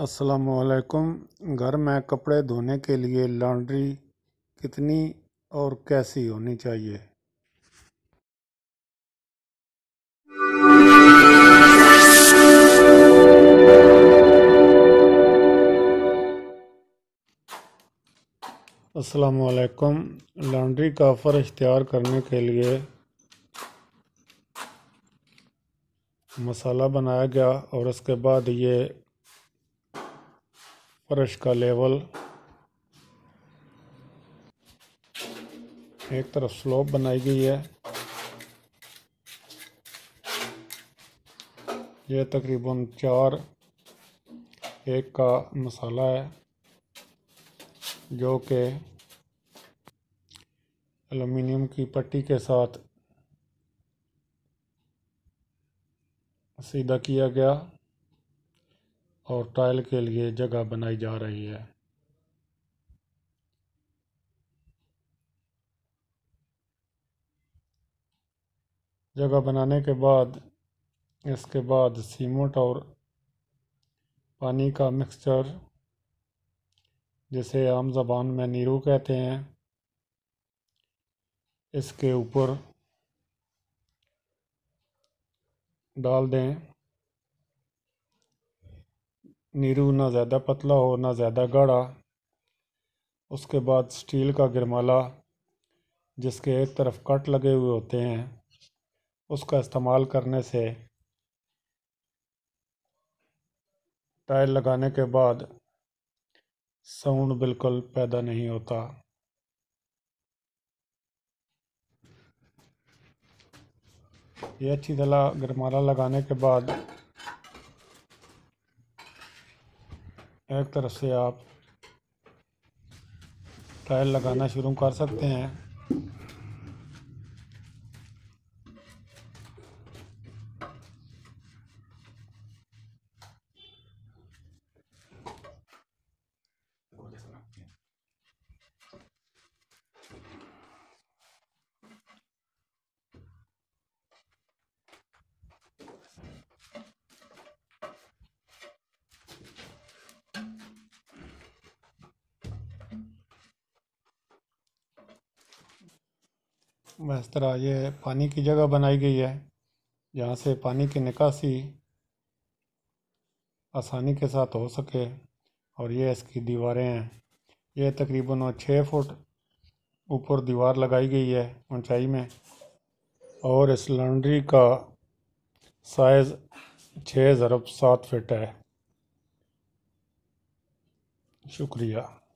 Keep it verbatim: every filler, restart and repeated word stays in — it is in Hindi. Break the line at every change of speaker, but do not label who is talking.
अस्सलामुअलैकुम। घर में कपड़े धोने के लिए लॉन्ड्री कितनी और कैसी होनी चाहिए? अस्सलामुअलैकुम। लॉन्ड्री का फ़र्श तैयार करने के लिए मसाला बनाया गया और उसके बाद ये फ़र्श का लेवल एक तरफ स्लोप बनाई गई है। यह तकरीबन चार एक का मसाला है जो कि एल्युमिनियम की पट्टी के साथ सीधा किया गया और टाइल के लिए जगह बनाई जा रही है। जगह बनाने के बाद इसके बाद सीमेंट और पानी का मिक्सचर, जिसे आम ज़बान में नीरू कहते हैं, इसके ऊपर डाल दें। नीरू ना ज़्यादा पतला हो ना ज़्यादा गाढ़ा। उसके बाद स्टील का गिरमाला, जिसके एक तरफ कट लगे हुए होते हैं, उसका इस्तेमाल करने से टाइल लगाने के बाद साउंड बिल्कुल पैदा नहीं होता। ये अच्छी तरह गिरमाला लगाने के बाद एक तरफ से आप टाइल लगाना शुरू कर सकते हैं। इस तरह ये पानी की जगह बनाई गई है जहाँ से पानी की निकासी आसानी के साथ हो सके। और ये इसकी दीवारें हैं। ये तकरीबन छः फुट ऊपर दीवार लगाई गई है ऊंचाई में। और इस लॉन्ड्री का साइज़ छः ज़रब सात फिट है। शुक्रिया।